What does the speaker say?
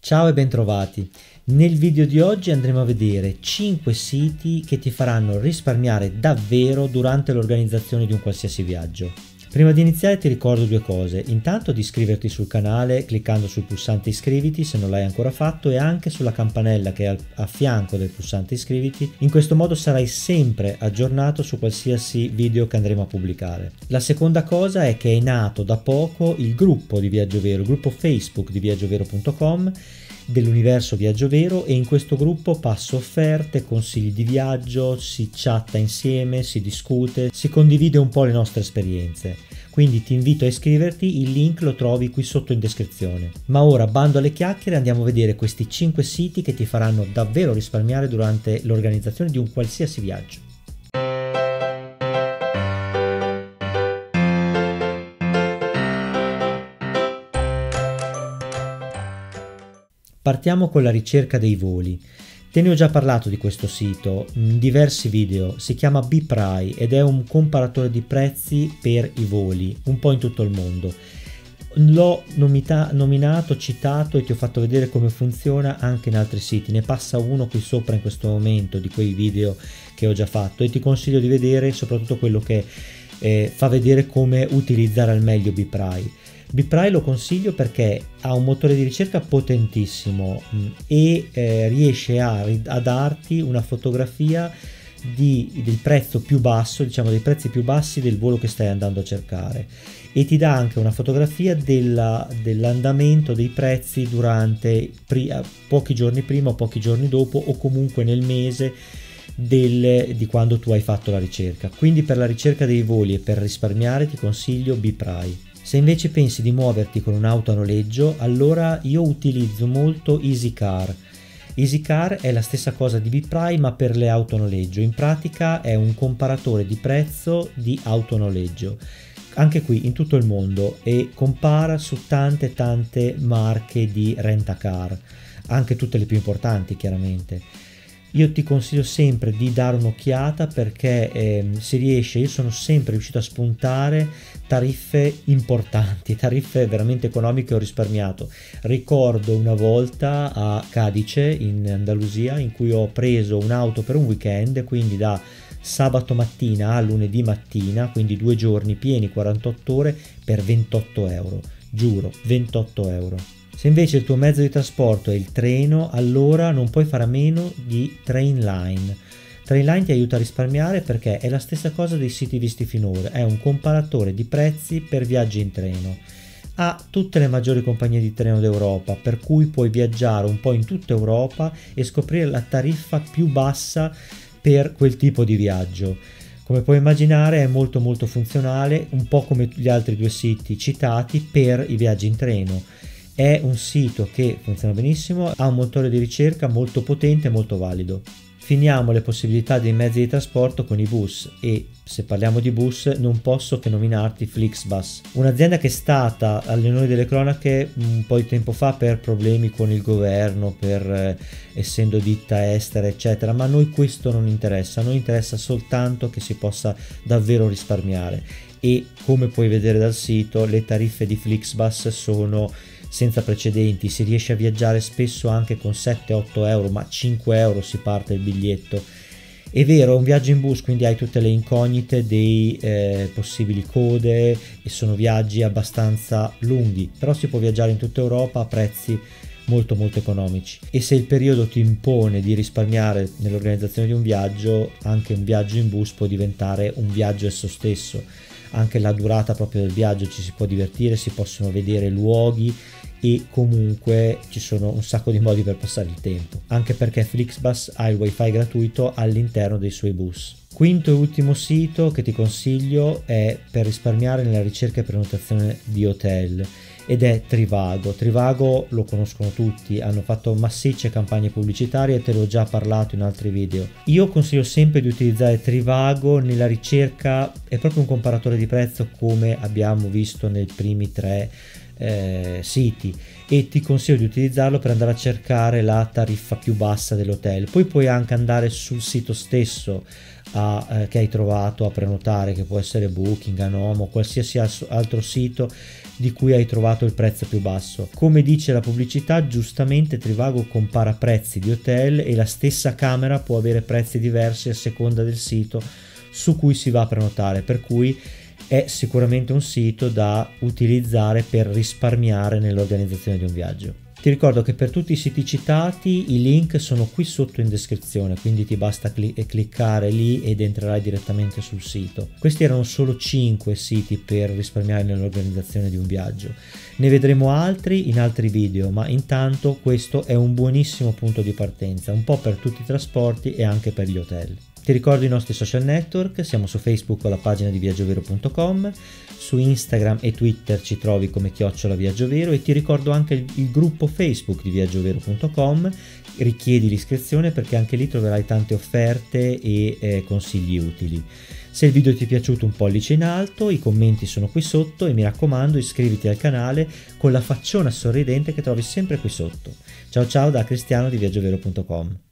Ciao e bentrovati. Nel video di oggi andremo a vedere 5 siti che ti faranno risparmiare davvero durante l'organizzazione di un qualsiasi viaggio. Prima di iniziare ti ricordo due cose: intanto di iscriverti sul canale cliccando sul pulsante iscriviti se non l'hai ancora fatto, e anche sulla campanella che è a fianco del pulsante iscriviti. In questo modo sarai sempre aggiornato su qualsiasi video che andremo a pubblicare. La seconda cosa è che è nato da poco il gruppo di Viaggio Vero, il gruppo Facebook di viaggiovero.com dell'universo Viaggio Vero, e in questo gruppo passo offerte, consigli di viaggio, si chatta insieme, si discute, si condivide un po' le nostre esperienze. Quindi ti invito a iscriverti, il link lo trovi qui sotto in descrizione. Ma ora, bando alle chiacchiere, andiamo a vedere questi 5 siti che ti faranno davvero risparmiare durante l'organizzazione di un qualsiasi viaggio. Partiamo con la ricerca dei voli. Te ne ho già parlato di questo sito in diversi video, si chiama BPRI ed è un comparatore di prezzi per i voli, un po' in tutto il mondo. L'ho nominato, citato e ti ho fatto vedere come funziona anche in altri siti, ne passa uno qui sopra in questo momento di quei video che ho già fatto, e ti consiglio di vedere soprattutto quello che fa vedere come utilizzare al meglio BPRI. BPRI lo consiglio perché ha un motore di ricerca potentissimo e riesce a darti una fotografia del prezzo più basso, diciamo dei prezzi più bassi del volo che stai andando a cercare, e ti dà anche una fotografia dell'andamento dei prezzi durante pochi giorni prima o pochi giorni dopo, o comunque nel mese di quando tu hai fatto la ricerca. Quindi per la ricerca dei voli e per risparmiare ti consiglio BPRI. Se invece pensi di muoverti con un'auto a noleggio, allora io utilizzo molto EasyCar. EasyCar è la stessa cosa di BPRI ma per le auto a noleggio. In pratica è un comparatore di prezzo di auto a noleggio, anche qui in tutto il mondo, e compara su tante marche di rent-a-car, anche tutte le più importanti chiaramente. Io ti consiglio sempre di dare un'occhiata perché si riesce, io sono sempre riuscito a spuntare tariffe importanti, tariffe veramente economiche, ho risparmiato. Ricordo una volta a Cadice in Andalusia in cui ho preso un'auto per un weekend, quindi da sabato mattina a lunedì mattina, quindi 2 giorni pieni, 48 ore, per 28 euro, giuro, 28 euro. Se invece il tuo mezzo di trasporto è il treno, allora non puoi fare a meno di Trainline. Trainline ti aiuta a risparmiare perché è la stessa cosa dei siti visti finora, è un comparatore di prezzi per viaggi in treno. Ha tutte le maggiori compagnie di treno d'Europa, per cui puoi viaggiare un po' in tutta Europa e scoprire la tariffa più bassa per quel tipo di viaggio. Come puoi immaginare è molto funzionale, un po' come gli altri due siti citati per i viaggi in treno. È un sito che funziona benissimo, ha un motore di ricerca molto potente e molto valido. Finiamo le possibilità dei mezzi di trasporto con i bus, e se parliamo di bus non posso che nominarti Flixbus, un'azienda che è stata alle onori delle cronache un po' di tempo fa per problemi con il governo, essendo ditta estera eccetera, ma a noi questo non interessa, a noi interessa soltanto che si possa davvero risparmiare, e come puoi vedere dal sito le tariffe di Flixbus sono senza precedenti, si riesce a viaggiare spesso anche con 7-8 euro, ma 5 euro si parte il biglietto. È vero, è un viaggio in bus, quindi hai tutte le incognite dei possibili code, e sono viaggi abbastanza lunghi, però si può viaggiare in tutta Europa a prezzi molto economici, e se il periodo ti impone di risparmiare nell'organizzazione di un viaggio, anche un viaggio in bus può diventare un viaggio esso stesso. Anche la durata proprio del viaggio ci si può divertire, si possono vedere luoghi e comunque ci sono un sacco di modi per passare il tempo, anche perché Flixbus ha il wifi gratuito all'interno dei suoi bus. Quinto e ultimo sito che ti consiglio è per risparmiare nella ricerca e prenotazione di hotel, ed è Trivago. Trivago lo conoscono tutti, hanno fatto massicce campagne pubblicitarie e te l'ho già parlato in altri video. Io consiglio sempre di utilizzare Trivago nella ricerca, è proprio un comparatore di prezzo come abbiamo visto nei primi 3 siti, e ti consiglio di utilizzarlo per andare a cercare la tariffa più bassa dell'hotel. Poi puoi anche andare sul sito stesso che hai trovato a prenotare, che può essere Booking, Anomo, qualsiasi altro sito di cui hai trovato il prezzo più basso. Come dice la pubblicità, giustamente Trivago compara prezzi di hotel e la stessa camera può avere prezzi diversi a seconda del sito su cui si va a prenotare, per cui è sicuramente un sito da utilizzare per risparmiare nell'organizzazione di un viaggio. Ti ricordo che per tutti i siti citati i link sono qui sotto in descrizione, quindi ti basta cliccare lì ed entrerai direttamente sul sito. Questi erano solo 5 siti per risparmiare nell'organizzazione di un viaggio. Ne vedremo altri in altri video, ma intanto questo è un buonissimo punto di partenza, un po' per tutti i trasporti e anche per gli hotel. Ti ricordo i nostri social network, siamo su Facebook con la pagina di viaggiovero.com, su Instagram e Twitter ci trovi come @viaggiovero e ti ricordo anche il gruppo Facebook di viaggiovero.com, richiedi l'iscrizione perché anche lì troverai tante offerte e consigli utili. Se il video ti è piaciuto, un pollice in alto, i commenti sono qui sotto e mi raccomando iscriviti al canale con la facciona sorridente che trovi sempre qui sotto. Ciao ciao da Cristiano di viaggiovero.com.